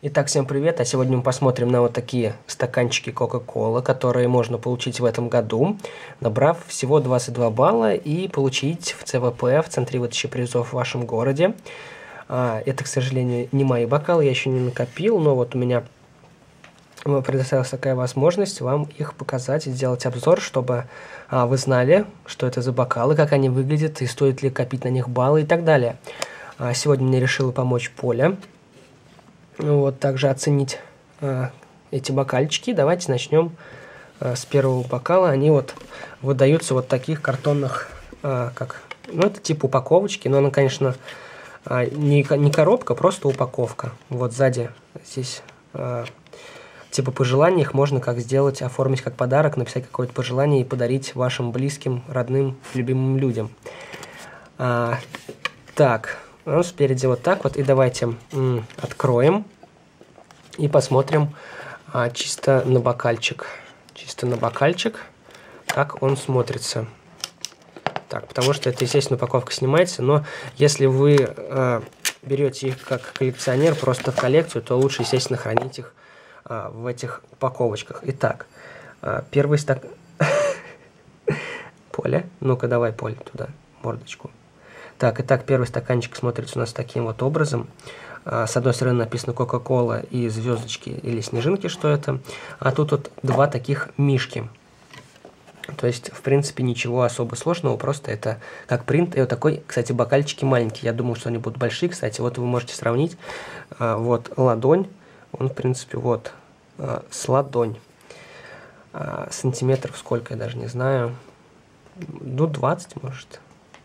Итак, всем привет! А сегодня мы посмотрим на вот такие стаканчики Coca-Cola, которые можно получить в этом году, набрав всего 22 балла и получить в ЦВП, в Центре выдачи призов в вашем городе. Это, к сожалению, не мои бокалы, я еще не накопил, но вот у меня предоставилась такая возможность вам их показать и сделать обзор, чтобы вы знали, что это за бокалы, как они выглядят и стоит ли копить на них баллы и так далее. Сегодня мне решила помочь Поля. Вот, также оценить эти бокальчики. Давайте начнем с первого бокала. Они вот выдаются вот таких картонных, это типа упаковочки, но она, конечно, не коробка, просто упаковка. Вот сзади здесь типа пожелания, их можно как сделать, оформить как подарок, написать какое-то пожелание и подарить вашим близким, родным, любимым людям. Так. Ну, спереди вот так вот. И давайте откроем и посмотрим чисто на бокальчик. Чисто на бокальчик, как он смотрится. Так, потому что это, естественно, упаковка снимается, но если вы берете их как коллекционер просто в коллекцию, то лучше, естественно, хранить их в этих упаковочках. Итак, первый стакан... Поля, ну-ка давай, Поле, туда, мордочку. Так, итак, первый стаканчик смотрится у нас таким вот образом. С одной стороны написано Coca-Cola и звездочки или снежинки, что это. А тут вот два таких мишки. То есть, в принципе, ничего особо сложного, просто это как принт. И вот такой, кстати, бокальчики маленькие. Я думал, что они будут большие, кстати. Вот вы можете сравнить. Вот ладонь. Он, в принципе, вот с ладонь. Сантиметров сколько, я даже не знаю. Ну, 20, может.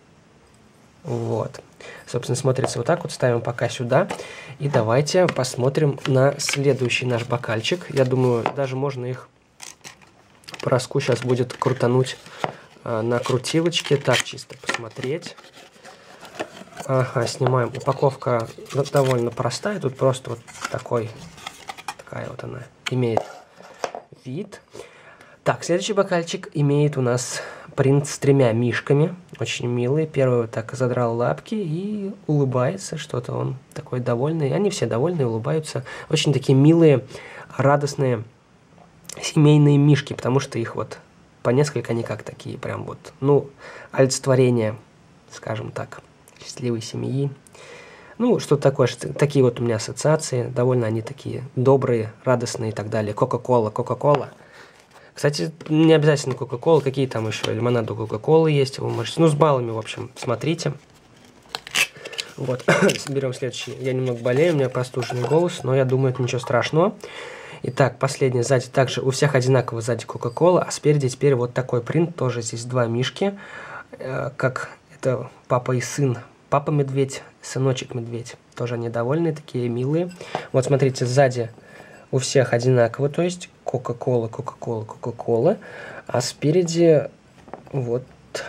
Вот. Собственно, смотрится вот так вот. Ставим пока сюда. И давайте посмотрим на следующий наш бокальчик. Я думаю, даже можно их по разку сейчас будет крутануть на крутилочке. Так, чисто посмотреть. Ага, снимаем. Упаковка довольно простая. Тут просто вот такая вот она имеет вид. Так, следующий бокальчик имеет у нас принт с тремя мишками. Очень милый. Первый вот так задрал лапки и улыбается. Что-то он такой довольный. Они все довольные, улыбаются. Очень такие милые, радостные семейные мишки, потому что их вот по несколько, они как такие прям вот, ну, олицетворение, скажем так, счастливой семьи. Ну, что такое, такие вот у меня ассоциации. Довольно они такие добрые, радостные и так далее. Coca-Cola, Coca-Cola. Кстати, не обязательно Coca-Cola, какие там еще лимонады Coca-Cola есть, вы можете, ну, с баллами, в общем, смотрите. Вот, берем следующий. Я немного болею, у меня простуженный голос, но я думаю, это ничего страшного. Итак, последний сзади, также у всех одинаково сзади Coca-Cola, а спереди теперь вот такой принт, тоже здесь два мишки, как это папа и сын. Папа-медведь, сыночек-медведь, тоже они довольные, такие милые. Вот, смотрите, сзади у всех одинаково, то есть Coca-Cola, Coca-Cola, Coca-Cola, а спереди вот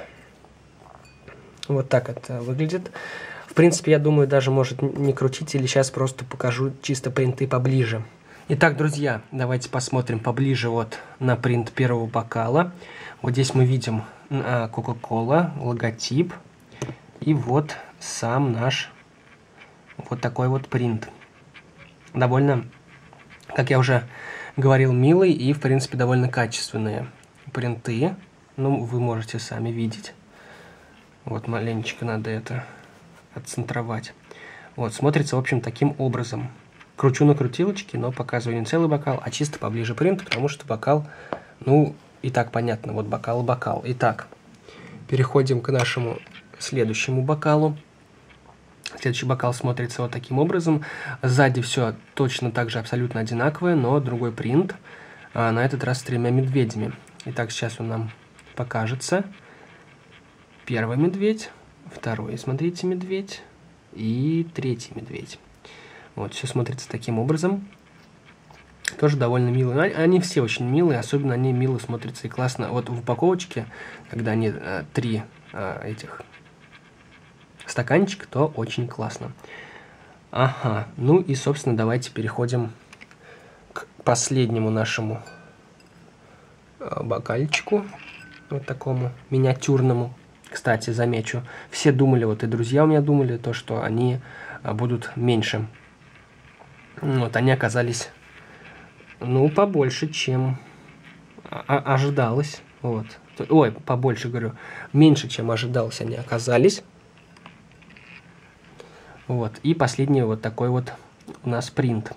так это выглядит. В принципе, я думаю, даже может не крутить, или сейчас просто покажу чисто принты поближе. Итак, друзья, давайте посмотрим поближе вот на принт первого бокала. Вот здесь мы видим Coca-Cola, логотип, и вот сам наш вот такой вот принт. Довольно, как я уже говорил, милый и, в принципе, довольно качественные принты. Ну, вы можете сами видеть. Вот маленечко надо это отцентровать. Вот, смотрится, в общем, таким образом. Кручу на крутилочке, но показываю не целый бокал, а чисто поближе принт, потому что бокал, ну, и так понятно, вот бокал и бокал. Итак, переходим к нашему следующему бокалу. Следующий бокал смотрится вот таким образом. Сзади все точно так же абсолютно одинаковое, но другой принт. На этот раз с тремя медведями. Итак, сейчас он нам покажется. Первый медведь, второй, смотрите, медведь и третий медведь. Вот, все смотрится таким образом. Тоже довольно милые. Они все очень милые, особенно они мило смотрятся и классно. Вот в упаковочке, когда они три этих стаканчик, то очень классно. Ага, ну и, собственно, давайте переходим к последнему нашему бокальчику, вот такому миниатюрному. Кстати, замечу, все думали, вот и друзья у меня думали, то, что они будут меньше Вот, они оказались, ну, побольше, чем ожидалось. Вот. Ой, побольше, говорю. Меньше, чем ожидалось, они оказались. Вот. И последний вот такой вот у нас принт.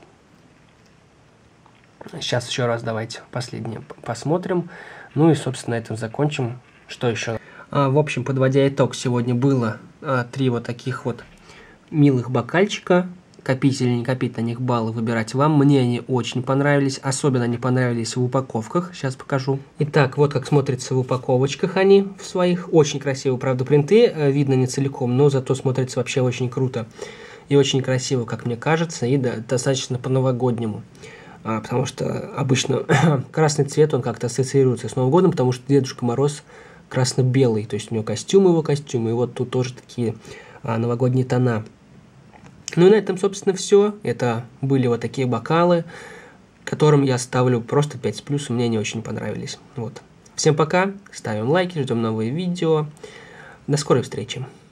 Сейчас еще раз давайте последнее посмотрим. Ну и, собственно, на этом закончим. Что еще? В общем, подводя итог, сегодня было 3 вот таких вот милых бокальчика. Копить или не копить на них баллы, выбирать вам. Мне они очень понравились. Особенно они понравились в упаковках. Сейчас покажу. Итак, вот как смотрятся в упаковочках они в своих. Очень красивые, правда, принты. Видно не целиком, но зато смотрится вообще очень круто. И очень красиво, как мне кажется. И да, достаточно по-новогоднему. Потому что обычно красный цвет, он как-то ассоциируется с Новым годом, потому что Дедушка Мороз красно-белый. То есть у него костюм, его костюм. И вот тут тоже такие новогодние тона. Ну и на этом, собственно, все. Это были вот такие бокалы, которым я ставлю просто 5 с плюсом. Мне они очень понравились. Вот. Всем пока. Ставим лайки, ждем новые видео. До скорой встречи.